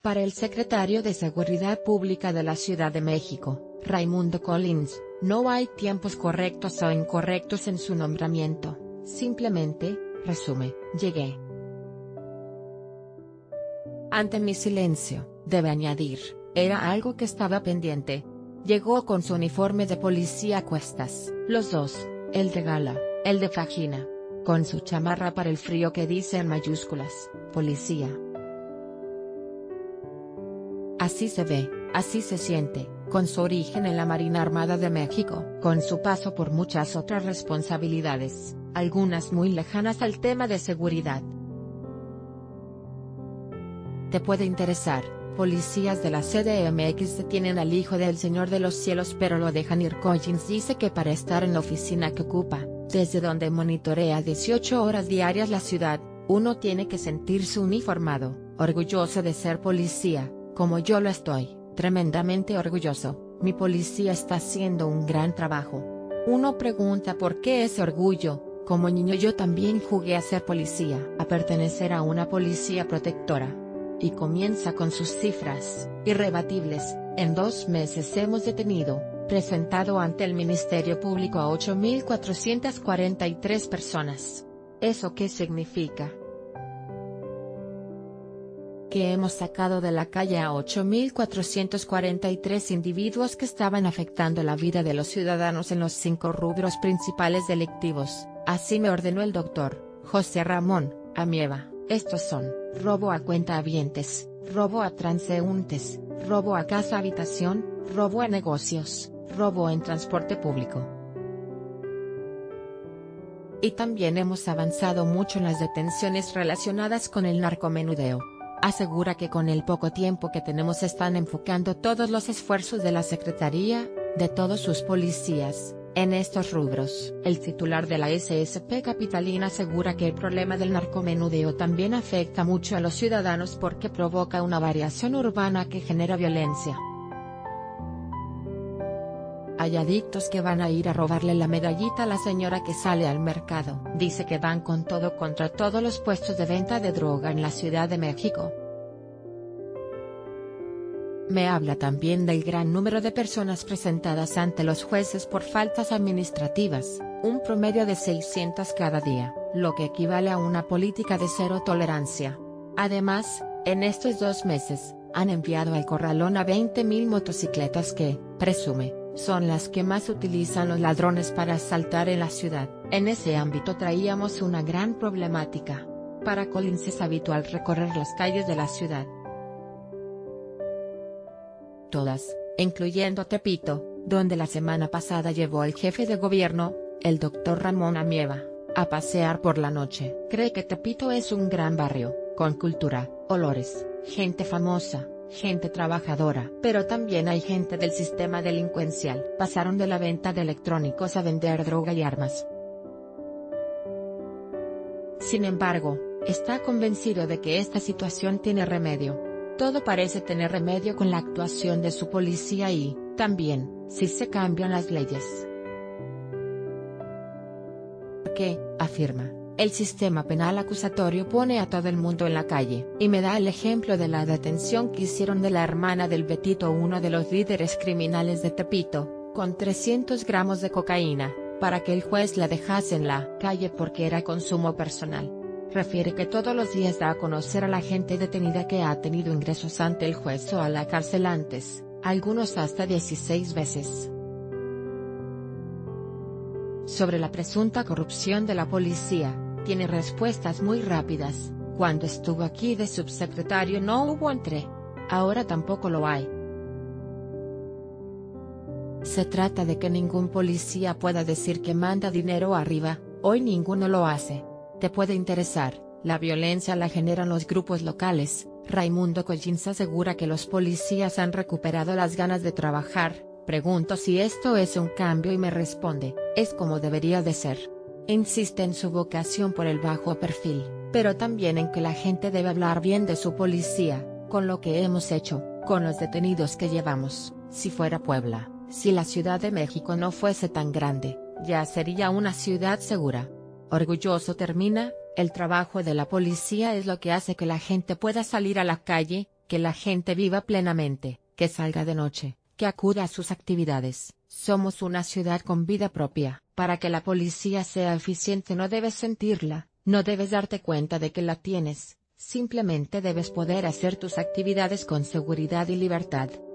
Para el secretario de Seguridad Pública de la Ciudad de México, Raimundo Collins, no hay tiempos correctos o incorrectos en su nombramiento, simplemente, resume, llegué. Ante mi silencio, debe añadir, era algo que estaba pendiente. Llegó con su uniforme de policía a cuestas, los dos, el de gala, el de fajína. Con su chamarra para el frío que dice en mayúsculas, policía. Así se ve, así se siente, con su origen en la Marina Armada de México, con su paso por muchas otras responsabilidades, algunas muy lejanas al tema de seguridad. Te puede interesar, policías de la CDMX detienen al hijo del Señor de los Cielos pero lo dejan ir. Collins dice que para estar en la oficina que ocupa, desde donde monitorea 18 horas diarias la ciudad, uno tiene que sentirse uniformado, orgulloso de ser policía, como yo lo estoy, tremendamente orgulloso. Mi policía está haciendo un gran trabajo. Uno pregunta por qué ese orgullo. Como niño yo también jugué a ser policía, a pertenecer a una policía protectora. Y comienza con sus cifras, irrebatibles. En 2 meses hemos detenido, presentado ante el Ministerio Público a 8.443 personas. ¿Eso qué significa? Que hemos sacado de la calle a 8.443 individuos que estaban afectando la vida de los ciudadanos en los 5 rubros principales delictivos, así me ordenó el doctor José Ramón Amieva. Estos son, robo a cuentahabientes, robo a transeúntes, robo a casa habitación, robo a negocios, robo en transporte público. Y también hemos avanzado mucho en las detenciones relacionadas con el narcomenudeo. Asegura que con el poco tiempo que tenemos están enfocando todos los esfuerzos de la Secretaría, de todos sus policías, en estos rubros. El titular de la SSP capitalina asegura que el problema del narcomenudeo también afecta mucho a los ciudadanos porque provoca una variación urbana que genera violencia. Hay adictos que van a ir a robarle la medallita a la señora que sale al mercado. Dice que van con todo contra todos los puestos de venta de droga en la Ciudad de México. Me habla también del gran número de personas presentadas ante los jueces por faltas administrativas, un promedio de 600 cada día, lo que equivale a una política de cero tolerancia. Además, en estos 2 meses, han enviado al corralón a 20.000 motocicletas que, presume, son las que más utilizan los ladrones para asaltar en la ciudad. En ese ámbito traíamos una gran problemática. Para Collins es habitual recorrer las calles de la ciudad. Todas, incluyendo Tepito, donde la semana pasada llevó al jefe de gobierno, el doctor Ramón Amieva, a pasear por la noche. Cree que Tepito es un gran barrio, con cultura, olores, gente famosa, gente trabajadora. Pero también hay gente del sistema delincuencial. Pasaron de la venta de electrónicos a vender droga y armas. Sin embargo, está convencido de que esta situación tiene remedio. Todo parece tener remedio con la actuación de su policía y, también, si se cambian las leyes. Porque, afirma, el sistema penal acusatorio pone a todo el mundo en la calle. Y me da el ejemplo de la detención que hicieron de la hermana del Betito, uno de los líderes criminales de Tepito, con 300 gramos de cocaína, para que el juez la dejase en la calle porque era consumo personal. Refiere que todos los días da a conocer a la gente detenida que ha tenido ingresos ante el juez o a la cárcel antes, algunos hasta 16 veces. Sobre la presunta corrupción de la policía, tiene respuestas muy rápidas. Cuando estuvo aquí de subsecretario no hubo ahora tampoco lo hay. Se trata de que ningún policía pueda decir que manda dinero arriba, hoy ninguno lo hace. Te puede interesar, la violencia la generan los grupos locales. Raimundo Collins asegura que los policías han recuperado las ganas de trabajar. Pregunto si esto es un cambio y me responde, es como debería de ser. Insiste en su vocación por el bajo perfil, pero también en que la gente debe hablar bien de su policía, con lo que hemos hecho, con los detenidos que llevamos. Si fuera Puebla, si la Ciudad de México no fuese tan grande, ya sería una ciudad segura. Orgulloso termina, el trabajo de la policía es lo que hace que la gente pueda salir a la calle, que la gente viva plenamente, que salga de noche, que acuda a sus actividades. Somos una ciudad con vida propia. Para que la policía sea eficiente no debes sentirla, no debes darte cuenta de que la tienes, simplemente debes poder hacer tus actividades con seguridad y libertad.